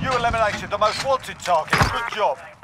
You eliminated the most wanted target. Good job.